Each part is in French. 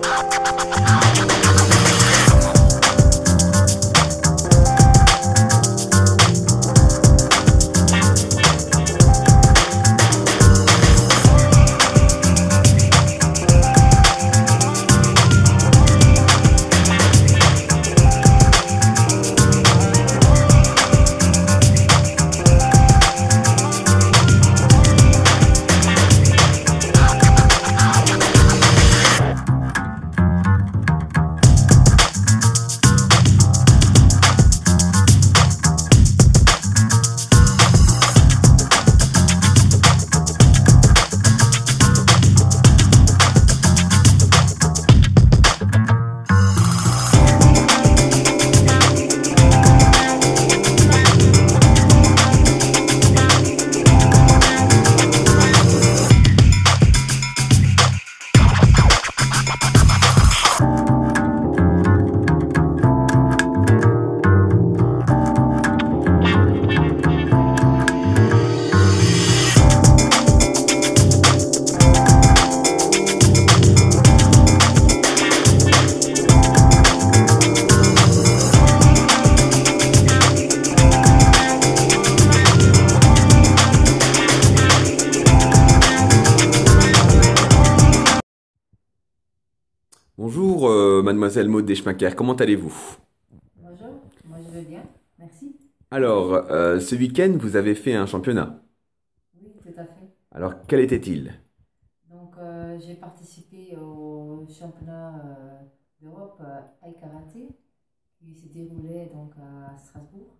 Bonjour, mademoiselle Maud Deschmaker, comment allez-vous? Bonjour, moi je vais bien, merci. Alors, ce week-end, vous avez fait un championnat. Oui, tout à fait. Alors, quel était-il? Donc j'ai participé au championnat d'Europe Aïe Karaté qui s'est déroulé donc à Strasbourg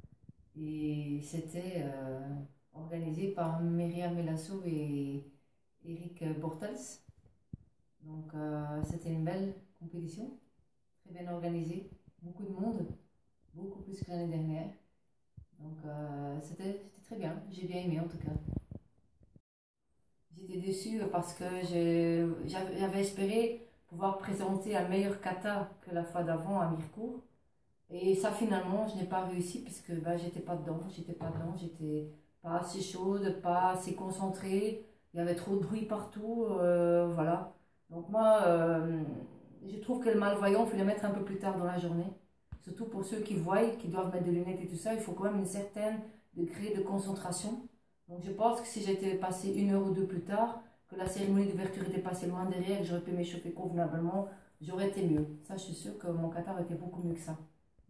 et c'était organisé par Myriam Melasso et Eric Bortels. Donc c'était une belle compétition, très bien organisée, beaucoup de monde, beaucoup plus que l'année dernière. Donc c'était très bien, j'ai bien aimé en tout cas. J'étais déçue parce que j'avais espéré pouvoir présenter un meilleur kata que la fois d'avant à Mirecourt. Et ça finalement je n'ai pas réussi puisque bah, j'étais pas assez chaude, pas assez concentrée, il y avait trop de bruit partout, voilà. Donc moi je trouve que le malvoyant, il faut le mettre un peu plus tard dans la journée. Surtout pour ceux qui voient, qui doivent mettre des lunettes et tout ça, il faut quand même une certaine degré de concentration. Donc je pense que si j'étais passé 1 heure ou 2 plus tard, que la cérémonie d'ouverture était passée loin derrière, que j'aurais pu m'échauffer convenablement, j'aurais été mieux. Ça, je suis sûre que mon kata aurait été beaucoup mieux que ça.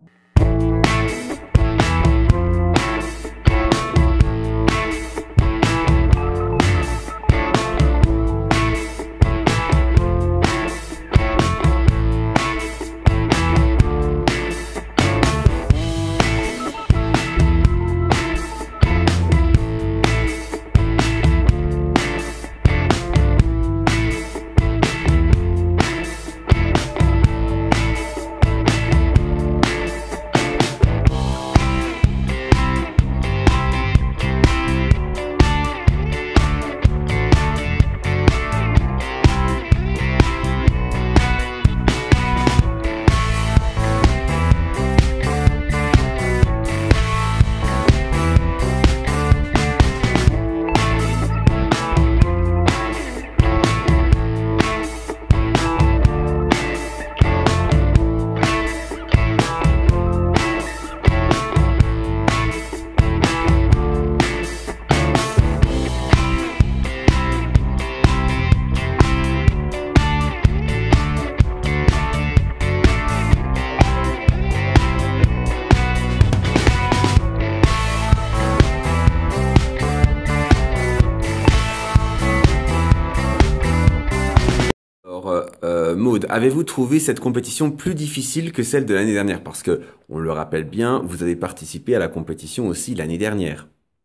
Maud, avez-vous trouvé cette compétition plus difficile que celle de l'année dernière? Parce que, on le rappelle bien, vous avez participé à la compétition aussi l'année dernière.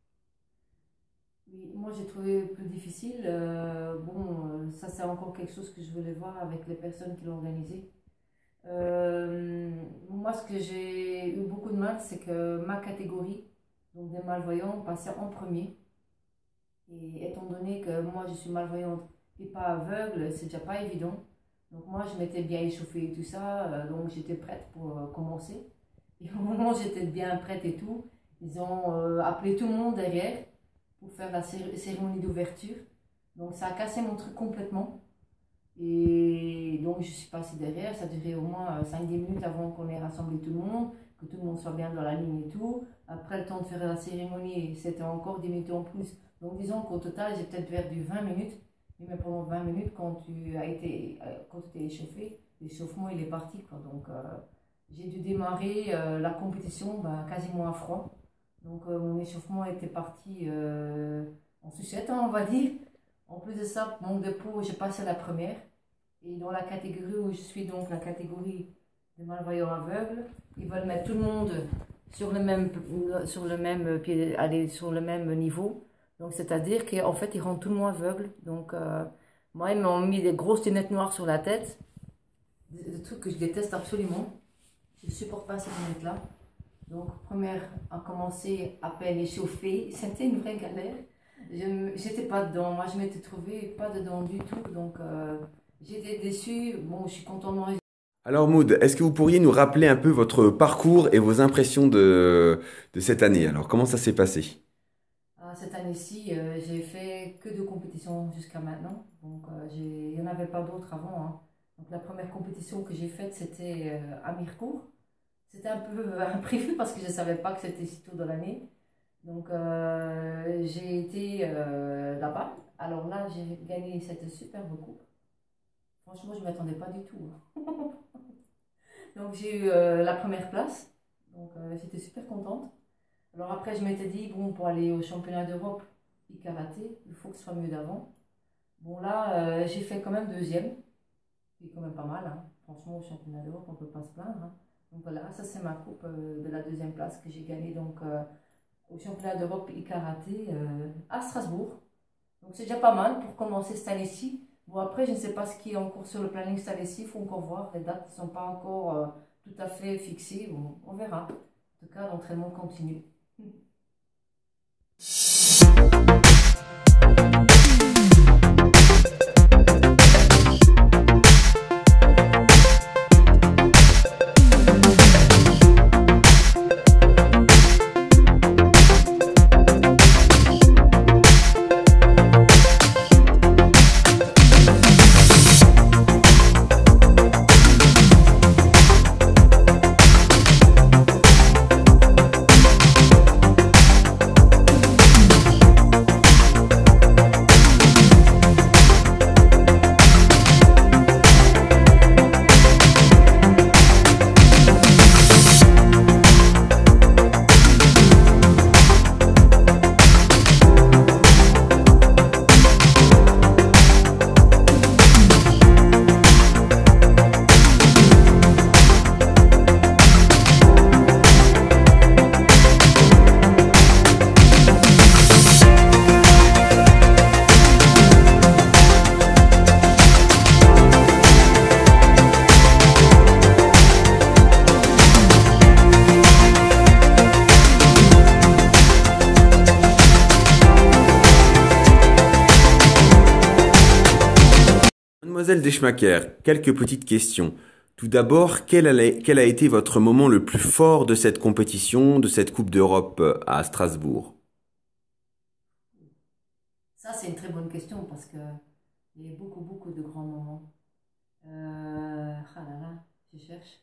Oui, moi j'ai trouvé plus difficile. Ça c'est encore quelque chose que je voulais voir avec les personnes qui l'ont organisé. Moi, ce que j'ai eu beaucoup de mal, c'est que ma catégorie, donc des malvoyants, passait en premier. Et étant donné que moi je suis malvoyante et pas aveugle, c'est déjà pas évident. Donc moi je m'étais bien échauffée et tout ça, donc j'étais prête pour commencer. Et au moment où j'étais bien prête et tout, ils ont appelé tout le monde derrière pour faire la cérémonie d'ouverture. Donc ça a cassé mon truc complètement. Et donc je suis passée derrière, ça durait au moins 5-10 minutes avant qu'on ait rassemblé tout le monde, que tout le monde soit bien dans la ligne et tout. Après le temps de faire la cérémonie, c'était encore 10 minutes en plus. Donc disons qu'au total, j'ai peut-être perdu 20 minutes. Mais pendant 20 minutes, quand tu t'es échauffé, l'échauffement il est parti, quoi. Donc j'ai dû démarrer la compétition quasiment à froid. Donc mon échauffement était parti en sucette, hein, on va dire. En plus de ça, manque de peau, j'ai passé la première. Et dans la catégorie où je suis, donc la catégorie des malvoyants aveugles, ils veulent mettre tout le monde sur le même pied, aller sur le même niveau. Donc c'est-à-dire qu'en fait, ils rendent tout le monde aveugle. Donc moi, ils m'ont mis des grosses lunettes noires sur la tête. Des trucs que je déteste absolument. Je ne supporte pas ces lunettes-là. Donc première a commencé à peine échauffée. C'était une vraie galère. J'étais pas dedans, moi je m'étais trouvée pas dedans du tout, donc j'étais déçue. Bon, je suis contente de mon résultat. Alors Maud, est-ce que vous pourriez nous rappeler un peu votre parcours et vos impressions de cette année? Alors comment ça s'est passé? Cette année-ci, j'ai fait que 2 compétitions jusqu'à maintenant, donc il n'y en avait pas d'autres avant, hein. Donc la première compétition que j'ai faite, c'était à Mirecourt. C'était un peu imprévu parce que je ne savais pas que c'était si tôt dans l'année. Donc j'ai été là-bas. Alors là, j'ai gagné cette superbe coupe. Franchement, je ne m'attendais pas du tout, hein. Donc j'ai eu la première place. Donc j'étais super contente. Alors après, je m'étais dit, bon, pour aller au championnat d'Europe e-karaté, il faut que ce soit mieux d'avant. Bon là, j'ai fait quand même 2e. C'est quand même pas mal, hein. Franchement, au championnat d'Europe, on ne peut pas se plaindre, hein. Donc voilà, ça c'est ma coupe de la 2e place que j'ai gagnée. Donc au championnat d'Europe e-karaté à Strasbourg. Donc c'est déjà pas mal pour commencer cette année-ci. Bon, après, je ne sais pas ce qui est en cours sur le planning cette année-ci, il faut encore voir. Les dates ne sont pas encore tout à fait fixées. Bon, on verra. En tout cas, l'entraînement continue. Mademoiselle Deschmaker, quelques petites questions. Tout d'abord, quel a été votre moment le plus fort de cette compétition, de cette Coupe d'Europe à Strasbourg? Ça, c'est une très bonne question parce qu'il y a eu beaucoup de grands moments. Ah là là, je cherche.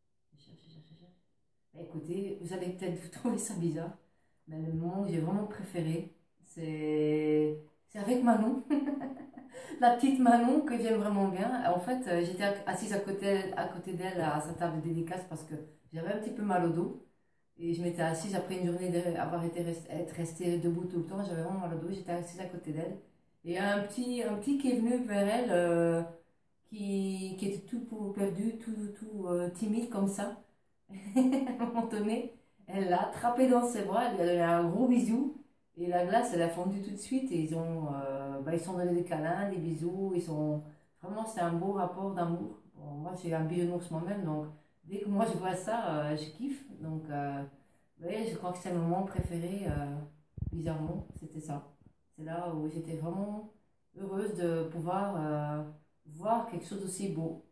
Écoutez, vous allez peut-être vous trouver ça bizarre, mais le moment que j'ai vraiment préféré, c'est avec Manon. La petite Manon que j'aime vraiment bien. En fait, j'étais assise à côté d'elle à sa table de dédicace parce que j'avais un petit peu mal au dos. Et je m'étais assise après une journée d'avoir être restée debout tout le temps. J'avais vraiment mal au dos. J'étais assise à côté d'elle. Et un petit qui est venu vers elle, qui était tout perdu, tout timide comme ça. À un moment donné, elle l'a attrapé dans ses bras. Elle lui a donné un gros bisou. Et la glace, elle a fondu tout de suite et ils sont donnés des câlins, des bisous. Vraiment, c'est un beau rapport d'amour. Bon, moi, j'ai un bisounours moi-même, donc dès que moi je vois ça, je kiffe. Donc, ouais, je crois que c'est mon moment préféré, bizarrement, c'était ça. C'est là où j'étais vraiment heureuse de pouvoir voir quelque chose d'aussi beau.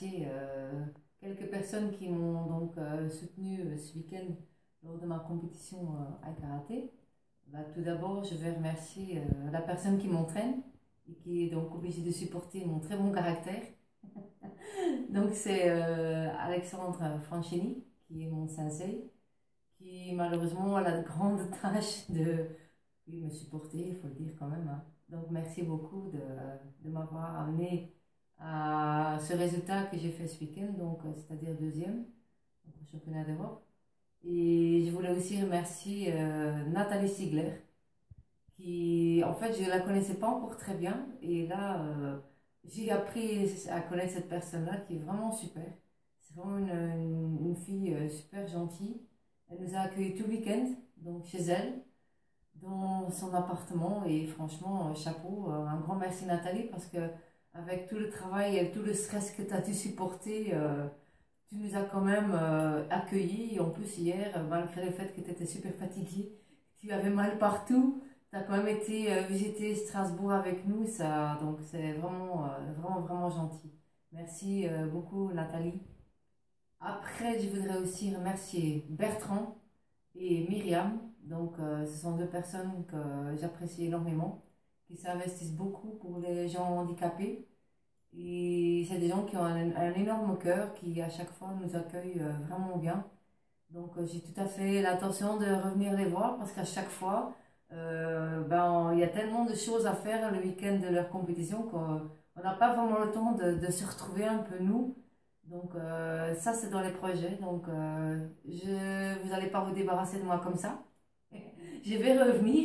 remercier quelques personnes qui m'ont donc soutenu ce week-end lors de ma compétition à karaté. Bah, tout d'abord, je vais remercier la personne qui m'entraîne et qui est donc obligée de supporter mon très bon caractère. Donc c'est Alexandre Franchini, qui est mon sensei, qui malheureusement a la grande tâche de me supporter, il faut le dire quand même. Hein. Donc merci beaucoup de m'avoir amené à ce résultat que j'ai fait ce week-end, donc c'est-à-dire deuxième au championnat d'Europe. Et je voulais aussi remercier Nathalie Sigler, qui en fait je ne la connaissais pas encore très bien, et là j'ai appris à connaître cette personne-là qui est vraiment super. C'est vraiment une fille super gentille. Elle nous a accueillis tout le week-end, donc chez elle, dans son appartement, et franchement, chapeau, un grand merci Nathalie, parce que avec tout le travail et tout le stress que tu as dû supporter, tu nous as quand même accueillis. Et en plus hier, malgré le fait que tu étais super fatiguée, tu avais mal partout, tu as quand même été visiter Strasbourg avec nous, ça, donc c'est vraiment, vraiment gentil. Merci beaucoup Nathalie. Après, je voudrais aussi remercier Bertrand et Myriam. Donc, ce sont deux personnes que j'apprécie énormément, qui s'investissent beaucoup pour les gens handicapés. Et c'est des gens qui ont un énorme cœur, qui à chaque fois nous accueillent vraiment bien. Donc, j'ai tout à fait l'intention de revenir les voir, parce qu'à chaque fois, il y a tellement de choses à faire le week-end de leur compétition qu'on n'a pas vraiment le temps de se retrouver un peu nous. Donc ça c'est dans les projets, donc vous n'allez pas vous débarrasser de moi comme ça. Je vais revenir.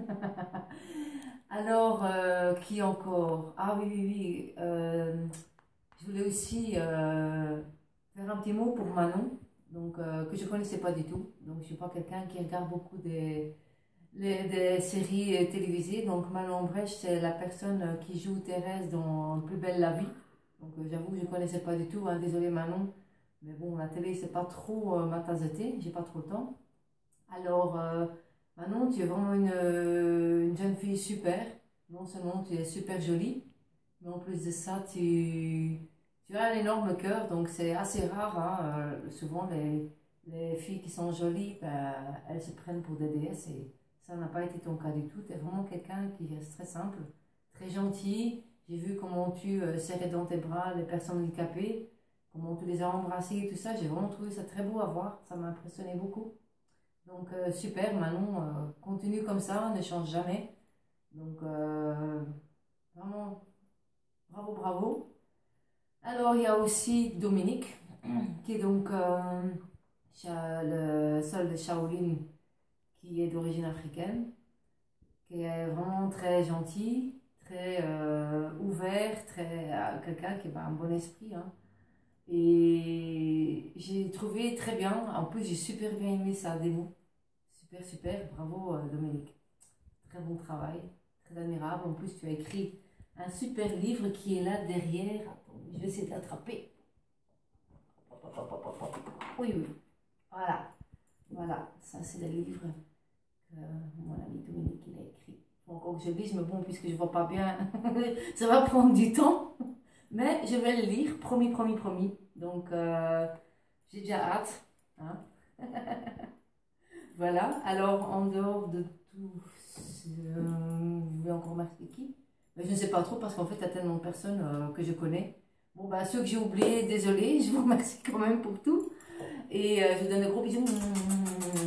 Alors, qui encore? Ah oui, je voulais aussi faire un petit mot pour Manon, donc, que je ne connaissais pas du tout. Donc je ne suis pas quelqu'un qui regarde beaucoup des séries télévisées. Donc Manon Brèche, c'est la personne qui joue Thérèse dans Plus belle la vie. Donc j'avoue que je ne connaissais pas du tout, hein, désolée Manon, mais bon, la télé c'est pas trop ma tasse de thé, j'ai pas trop le temps. Alors Manon, tu es vraiment une jeune fille super, non seulement tu es super jolie, mais en plus de ça tu as un énorme cœur, donc c'est assez rare, hein, souvent les filles qui sont jolies, ben, elles se prennent pour des déesses, et ça n'a pas été ton cas du tout. Tu es vraiment quelqu'un qui reste très simple, très gentil. J'ai vu comment tu serrais dans tes bras les personnes handicapées, comment tu les as embrassées et tout ça. J'ai vraiment trouvé ça très beau à voir. Ça m'a impressionné beaucoup. Donc, super, Manon, continue comme ça, ne change jamais. Donc, vraiment, bravo, bravo. Alors, il y a aussi Dominique, qui est donc le seul de Shaolin, qui est d'origine africaine, qui est vraiment très gentil, très ouvert, quelqu'un qui a un bon esprit. Hein. Et j'ai trouvé très bien, en plus j'ai super bien aimé sa démo. Super, bravo Dominique. Très bon travail, très admirable. En plus tu as écrit un super livre qui est là derrière. Attends, je vais essayer de l'attraper. Oui, voilà, ça c'est le livre que mon ami Dominique il a écrit. Encore que je lise, mais bon, puisque je ne vois pas bien, ça va prendre du temps. Mais je vais le lire, promis. Donc, j'ai déjà hâte. Hein. Voilà, alors en dehors de tout, je vais encore remercier qui? Mais je ne sais pas trop, parce qu'en fait, il y a tellement de personnes que je connais. Bon, bah, ceux que j'ai oubliés, désolé, je vous remercie quand même pour tout. Et je vous donne de gros bisous.